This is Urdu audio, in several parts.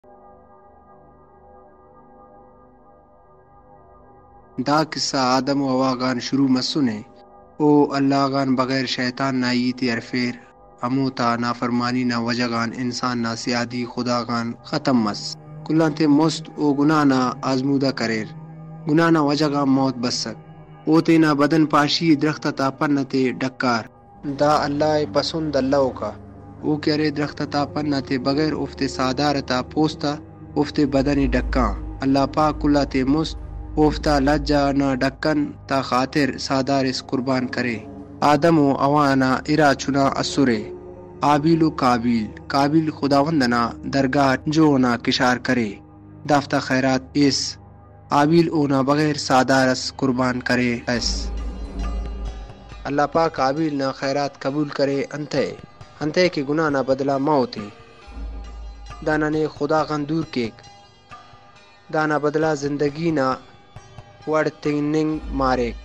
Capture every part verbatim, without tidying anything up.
دا قصہ آدم و ہوا گان شروع مسنے او اللہ گان بغیر شیطان نا ایتی ارفیر ہموتا نافرمانی نا وجگان انسان نا سیادی خدا گان ختم مس کلان تے مست او گناہ نا آزمودہ کریر گناہ نا وجگان موت بسک او تینا بدن پاشی درخت تا پنتے ڈکار دا اللہ پسند اللہ کا او کرے درخت تا پنتے بغیر افتے سادارتا پوستا افتے بدن ڈکاں اللہ پاک کلا تے مست اوفتا لجا نا ڈکن تا خاطر سادار اس قربان کرے آدم و اوانا ارا چنا اسرے آبیل و کابیل کابیل خداوندنا درگاہ جو نا کشار کرے دافتا خیرات اس آبیل اونا بغیر سادار اس قربان کرے اس اللہ پاک آبیل نا خیرات قبول کرے انتے انتے کے گناہ نا بدلا موت ہے دانا نے خدا غن دور کیک دانا بدلا زندگی نا وڑتنگ ماریک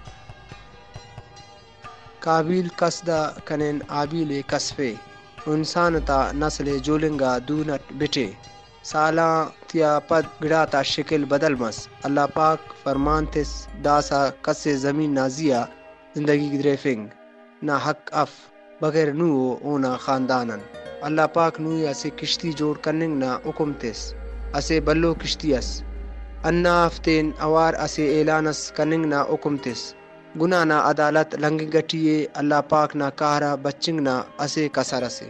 کابیل قصدہ کنن آبیل کسفے انسان تا نسل جولنگا دونٹ بٹے سالا تیا پد گڑا تا شکل بدل مس اللہ پاک فرمانتس داسا کس زمین نازیا زندگی گدریفنگ نہ حق اف بغیر نو اونا خاندانن اللہ پاک نوی اسے کشتی جوڑ کننگ نہ حکم تس اسے بلو کشتی اس انا افتین اوار اسے اعلانس کننگ نا حکم تس گناہ نا عدالت لنگ گٹیے اللہ پاک نا کارا بچنگ نا اسے کسر اسے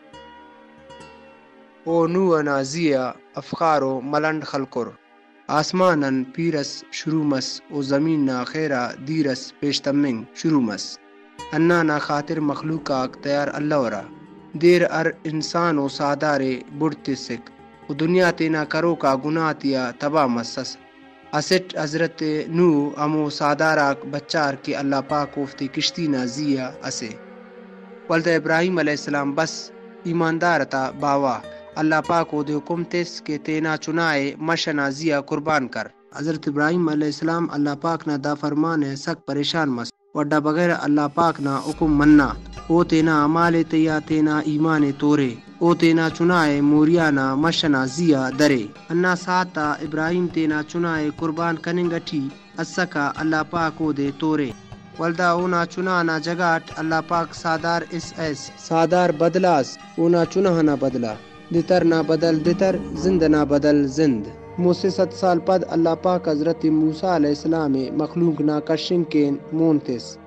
او نو انا زیا افخارو ملنڈ خلکر آسمانن پیرس شروع مس او زمین نا خیرہ دیرس پیشتمنگ شروع مس انا نا خاطر مخلوقاک تیار اللہ ورا دیر ار انسان و سادارے بڑھتے سک و دنیا تینا کرو کا گناہ تیا تباہ مسس اسٹ حضرت نو امو ساداراک بچار کے اللہ پاک افتی کشتی نا زیا اسے ولد ابراہیم علیہ السلام بس ایماندار تا باوا اللہ پاک او دے حکم تس کہ تینا چنائے مشنا زیا قربان کر حضرت ابراہیم علیہ السلام اللہ پاک نا دا فرمان ہے سک پریشان مس وڈا بغیر اللہ پاک نا حکم مننا او تینا عمال تیا تینا ایمان تورے او تینا چنائے موریانا مشنا زیا درے انا ساتا ابراہیم تینا چنائے قربان کننگٹی اسکا اللہ پاک او دے تورے ولدا اونا چنانا جگاٹ اللہ پاک سادار اس ایس سادار بدلاس اونا چنہ نہ بدلا دتر نہ بدل دتر زند نہ بدل زند موسے ست سال پد اللہ پاک حضرت موسیٰ علیہ السلام مخلوق نا کشنگ کے مونتس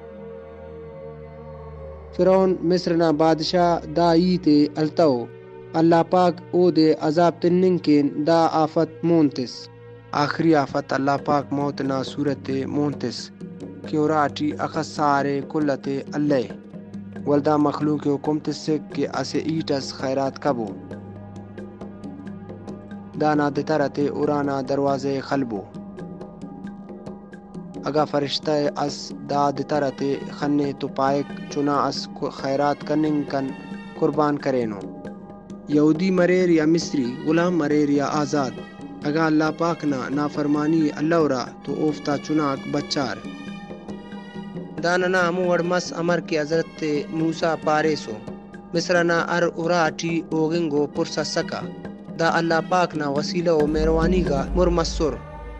فرعون مصر نا بادشاہ دا ایتے التو اللہ پاک او دے عذاب تننگ کے دا آفت مونتس آخری آفت اللہ پاک موت نا صورت مونتس کیوراٹی اخص سارے کلت اللہ ولدہ مخلوق حکم تسک کہ اسے ایٹس خیرات کبو دانا دترتے ارانا دروازے خلبو اگا فرشتہ اس دا دترتے خنے تو پائک چنا اس خیرات کننگ کن قربان کرینو یہودی مریر یا مصری غلام مریر یا آزاد اگا اللہ پاک نا نافرمانی اللہ را تو اوفتا چناک بچار دانا نا امو وڑمس امر کی حضرت موسیٰ پاریسو مصرنا ار اراٹی اوگنگو پرسا سکا دا اللہ پاک نا وسیلہ و مہروانی کا مرمسر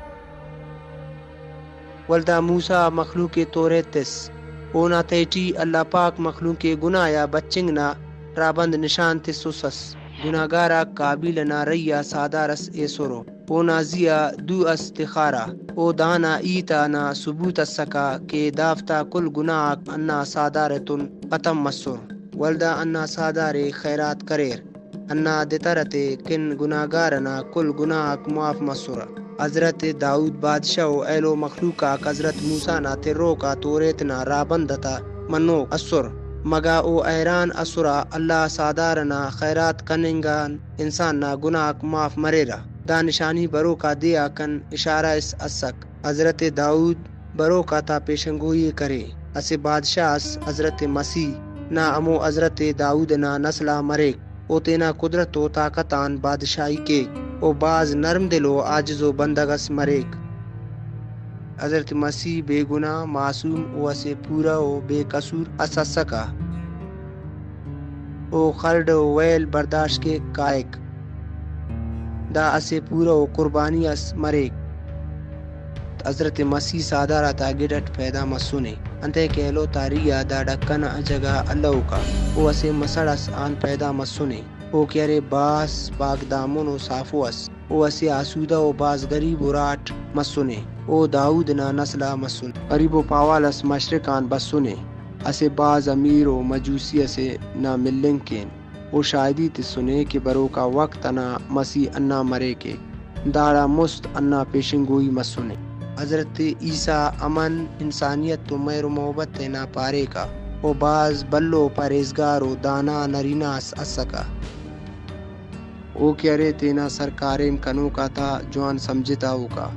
ولدا موسیٰ مخلوق توریتس اونا تیٹی اللہ پاک مخلوق گناہ یا بچنگ نا رابند نشان تسوسس گناہگارا قابل نا ریا سادارس ایسورو اونا زیا دو استخارا او دانا ایتا نا ثبوت سکا کہ دافتا کل گناہ انا سادارتن ختم مسر ولدا انا سادار خیرات کریر انا دترتے کن گناہگارنا کل گناہ معاف مسر حضرت داؤد بادشاہ و ایلو مخلوقا حضرت موسیٰ نا تیرو کا توریتنا رابندتا منو اسر مگا او ایران اسرا اللہ سادارنا خیرات کننگان انسان نا گناہ معاف مریرا دا نشانی برو کا دیا کن اشارہ اس اسک حضرت داؤد برو کا تا پیشنگوئی کرے اسے بادشاہ اس حضرت مسیح نا امو حضرت داؤد نا نسلہ مریک او تینا قدرت و طاقتان بادشاہی کے او باز نرم دل و عاجز و بندگس مریک حضرت مسیح بے گناہ معصوم او اسے پورا و بے قصور اسا سکا او خلد و ویل برداشت کے قائق دا اسے پورا و قربانی اس مریک حضرت مسیح سادہ راتا گڈٹ پیدا مسونے انتے کہلو تاریا دا ڈکن جگہ اللہ کا او اسے مسڑس آن پیدا مسونے او کیرے باس پاک دامن و صافو اس او اسے آسودہ و باز غریب و راٹ مسونے او داود نا نسلہ مسون غریب و پاوالس مشرقان بسونے اسے باز امیر و مجوسی اسے نا ملنگ کین او شاہدی تسونے کہ برو کا وقت انا مسیح انا مرے کے داڑا مست انا پیشنگوئی مسونے حضرت عیسیٰ امن انسانیت تو میر و محبت تینا پارے کا او باز بلو پریزگار و دانا نرینا اس اسکا او کیرے تینا سرکاریم کنو کا تھا جوان سمجھتا ہو کا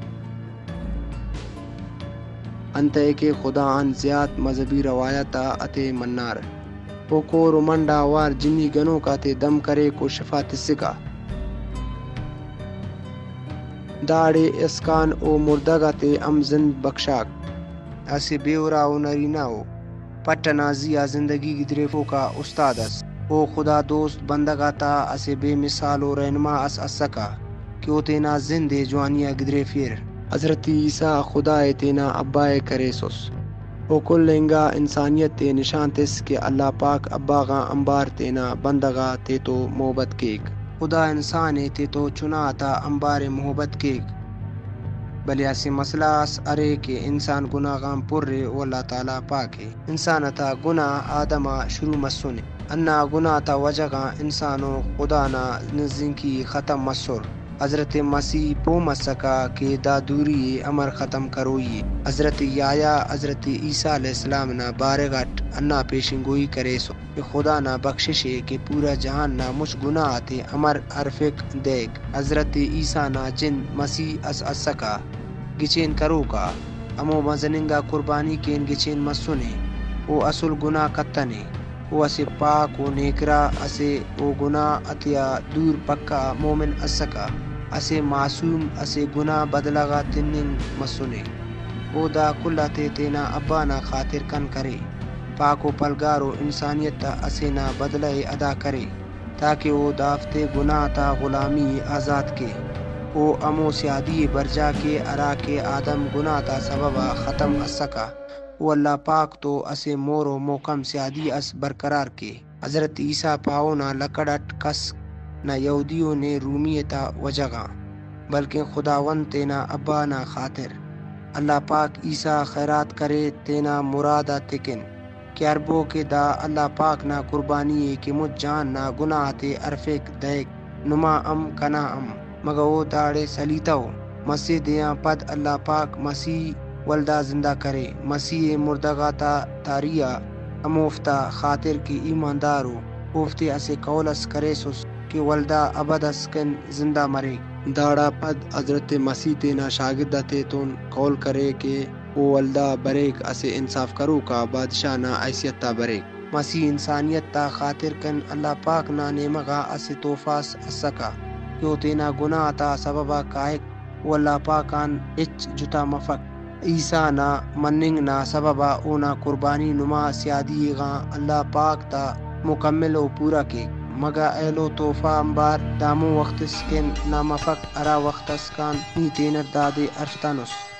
انتے کے خدا ان زیاد مذہبی روایتا اتے منار او کو رومنڈا وار جنی گنوں کا تے دم کرے کو شفا تسکا داڑے اسکان او مردگا تے ام زند بخشاک ایسے بیورا او نرینا ہو پٹنازیا زندگی کی دریفوں کا استاد اس او خدا دوست بندگا تا اسے بے مثال و رہنما اس اسکا کہ او تینا زندے جوانیا گدرے پھر حضرت عیسیٰ خدا تینا ابا کرے سوس او کل لنگا انسانیت تے نشان تس کہ اللہ پاک ابا غا انبار تینا بندگا تے تو محبت کیک خدا انسان تے تو چنا تا انبار محبت کیک بلی ایسی مسئلہ اس ارے کہ انسان گناہ غام پر رے و اللہ تعالیٰ پاک ہے انسان تا گناہ آدمہ شروع مسونے انا گناہ تا وجگا انسانو خدا نا نزدین کی ختم مسور حضرت مسیح پو مسکا کہ دا دوری امر ختم کروئی حضرت یایا حضرت عیسیٰ علیہ السلام نا بارگٹ انا پیشنگوئی کرے سو کہ خدا نا بخشش ہے کہ پورا جہان نا مش گناہ تے امر عرفق دیکھ حضرت عیسیٰ نا جن مسیح اس اسکا گچین کرو کا امو مزننگا قربانی کین گچین مسونے او اصل گناہ کتنے او اسے پاک و نیکرا اسے او گناہ اتیا دور پکا مومن اسکا اسے معصوم اسے گناہ بدلگا تنن مسونے او دا کلا تے تینا ابانا خاطر کن کرے پاک و پلگار و انسانیت تا اسے نا بدلہ ادا کرے تاکہ او دافتے گناہ تا غلامی آزاد کے او امو سیادی برجا کے ارا کے آدم گناہ تا سببا ختم اسکا او اللہ پاک تو اسے مور و موکم سیادی اس برقرار کے حضرت عیسیٰ پاؤ نہ لکڑٹ کس نہ یہودیوں نے رومیتا وجگا بلکہ خداوند تینا ابا نہ خاطر اللہ پاک عیسیٰ خیرات کرے تینا مرادہ تکن کہ عربوں کے دا اللہ پاک نہ قربانی کہ مجھ جان نہ گناہ تے عرفق دیکھ نما ام کنا ام مگا وہ داڑے سلیتا ہو مسیح دیاں پد اللہ پاک مسیح ولدہ زندہ کرے مسیح مردگا تا تاریہ اموفتا خاطر کی ایماندار ہو اوفتے اسے قولس کرے سس کہ ولدہ ابد اسکن زندہ مرے داڑا پد حضرت مسیح تینا شاگردہ تے تون قول کرے کہ او ولدہ بریک اسے انصاف کرو کا بادشاہ نا ایسیت تا بریک مسیح انسانیت تا خاطر کن اللہ پاک نا نیمگا اسے توفاس اسکا کہ تینا گناہ تا سببا کائک و اللہ پاکان اچ جتا مفک عیسیٰ نا مننگ نا سببا اونا قربانی نما سیادی غا اللہ پاک تا مکمل و پورا کے مگا اہلو توفا انبار دامو وقت اسکن نا مفک ارا وقت اسکان نی تینر دادے ارفتانوس